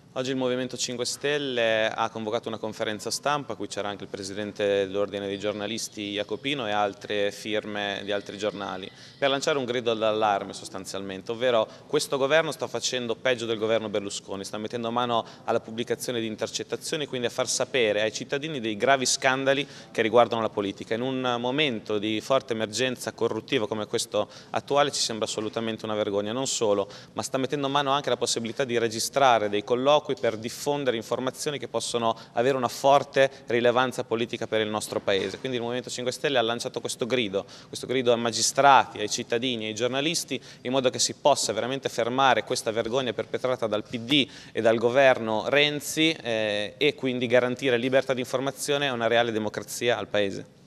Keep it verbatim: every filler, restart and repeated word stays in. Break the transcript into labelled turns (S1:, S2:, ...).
S1: Oggi il Movimento cinque Stelle ha convocato una conferenza stampa a cui c'era anche il Presidente dell'Ordine dei giornalisti Jacopino e altre firme di altri giornali, per lanciare un grido d'allarme sostanzialmente, ovvero questo governo sta facendo peggio del governo Berlusconi, sta mettendo mano alla pubblicazione di intercettazioni, quindi a far sapere ai cittadini dei gravi scandali che riguardano la politica. In un momento di forte emergenza corruttiva come questo attuale ci sembra assolutamente una vergogna, non solo, ma sta mettendo mano anche alla possibilità di registrare dei colloqui per diffondere informazioni che possono avere una forte rilevanza politica per il nostro Paese. Quindi il Movimento cinque Stelle ha lanciato questo grido, questo grido ai magistrati, ai cittadini, ai giornalisti, in modo che si possa veramente fermare questa vergogna perpetrata dal P D e dal governo Renzi eh, e quindi garantire libertà di informazione e una reale democrazia al Paese.